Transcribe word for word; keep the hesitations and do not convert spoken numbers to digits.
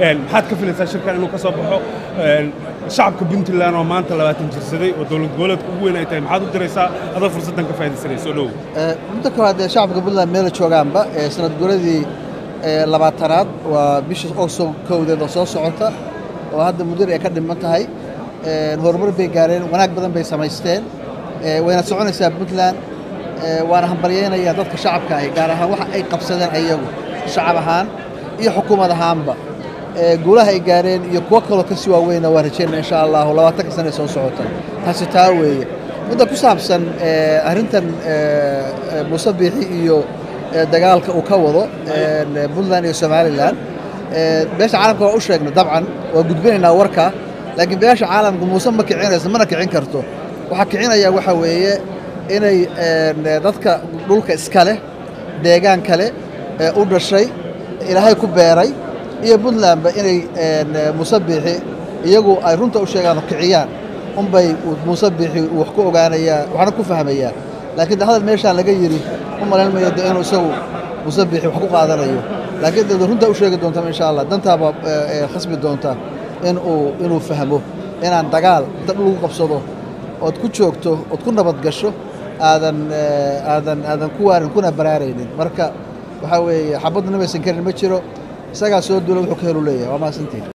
maxaad ka filaysaa shirkan inuu ka soo baxo shacabka Puntland oo maanta labaatan jirsaday oo dawlad goboleedka ugu weyn ay tahay maxaad u diraysaa adoo fursadan ka faa'iideysanayso dhow muddo koowaad shacabka Puntland meel joogaanba sanad guuradii labaatanaad waa bisha Ogso kowdeeda soo socota oo hadda mudir ay ka dhiman tahay horumar bay gaareen wanaag badan bay samaysteen wayna soconaysaa Puntland waana hambalyeynaya dadka shacabka ah gaar ahaan waxa ay qabsadeen ayagu shacab ahaan iyo xukuumad ahaanba guulaha ay gaareen iyo kuwa kale ka sii waaweyn waa rajeynaa insha Allah labaatan sano soo socota taasi taa weeye muddo ku saabsan arrintan musabixi iyo dagaalka uu ka wado Puntland iyo Somaliland beesha caalamka waa u sheegnay dabcan waa gudbinaynaa warka laakiin beesha caalamku muusan ma kicinayso mana kicin karto waxa kicinaya waxa weeye inay dadka dhulka iska leh deegaan kale u dhashay ilaahay ku beeray iyo Puntland inay musabixi iyagu ay runta u sheegaan kiciyaan um bay musabixi wax ku ogaanaya waxna ku fahmaya laakiin hadal meeshaan laga yiri uma leelmayo inuu isagu musabixi wax ku qaadanayo laakiin dad runta u sheegi doonta insha Allah dantaaba khasbi doonta in uu inuu fahmo inaan dagaal dad lagu qabsado oo ku joogto oo ku nabad gasho aadan aadan aadan ku waarin kuna baraaraynin marka waxa weeye xabadna ma san karin ma jiro isaga soo duulay wuxuu ka helo leeyahay waa ma santii